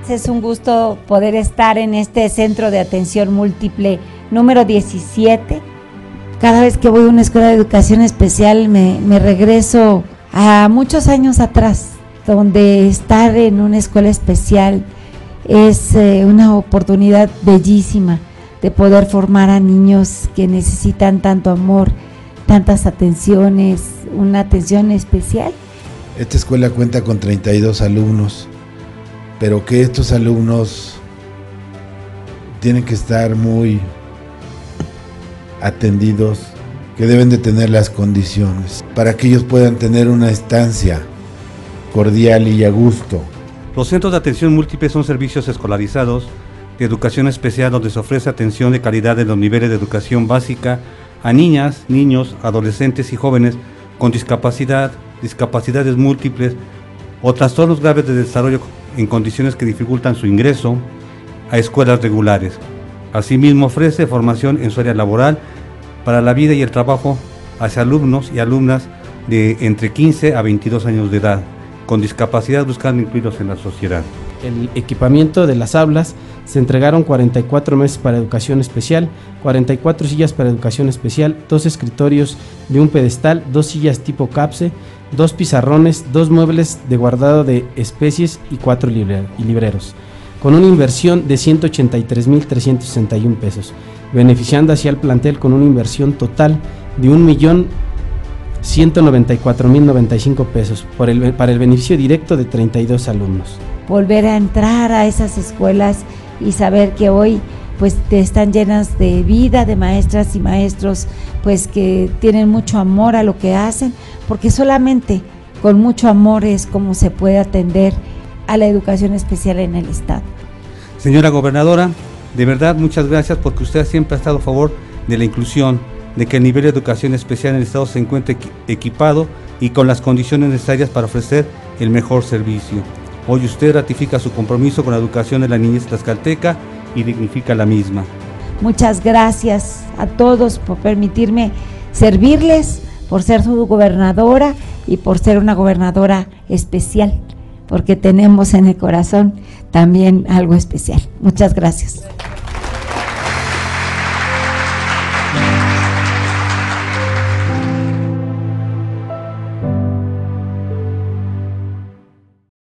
Es un gusto poder estar en este centro de atención múltiple número 17. Cada vez que voy a una escuela de educación especial me regreso a muchos años atrás, donde estar en una escuela especial es una oportunidad bellísima de poder formar a niños que necesitan tanto amor, tantas atenciones, una atención especial. Esta escuela cuenta con 32 alumnos, pero que estos alumnos tienen que estar muy atendidos, que deben de tener las condiciones para que ellos puedan tener una estancia cordial y a gusto. Los centros de atención múltiple son servicios escolarizados de educación especial donde se ofrece atención de calidad en los niveles de educación básica a niñas, niños, adolescentes y jóvenes con discapacidad, discapacidades múltiples o trastornos graves de desarrollo en condiciones que dificultan su ingreso a escuelas regulares. Asimismo, ofrece formación en su área laboral para la vida y el trabajo hacia alumnos y alumnas de entre 15 a 22 años de edad, con discapacidad, buscando incluirlos en la sociedad. El equipamiento de las aulas, se entregaron 44 mesas para educación especial, 44 sillas para educación especial, 2 escritorios de un pedestal, 2 sillas tipo CAPSE, 2 pizarrones, 2 muebles de guardado de especies y 4 libreros, con una inversión de 183,361 pesos, beneficiando así al plantel con una inversión total de 1,194,095 pesos para el beneficio directo de 32 alumnos. Volver a entrar a esas escuelas y saber que hoy pues están llenas de vida, de maestras y maestros pues que tienen mucho amor a lo que hacen, porque solamente con mucho amor es como se puede atender a la educación especial en el estado. Señora gobernadora, de verdad muchas gracias porque usted siempre ha estado a favor de la inclusión, de que el nivel de educación especial en el estado se encuentre equipado y con las condiciones necesarias para ofrecer el mejor servicio. Hoy usted ratifica su compromiso con la educación de la niñez tlaxcalteca y dignifica la misma. Muchas gracias a todos por permitirme servirles, por ser su gobernadora y por ser una gobernadora especial, porque tenemos en el corazón también algo especial. Muchas gracias.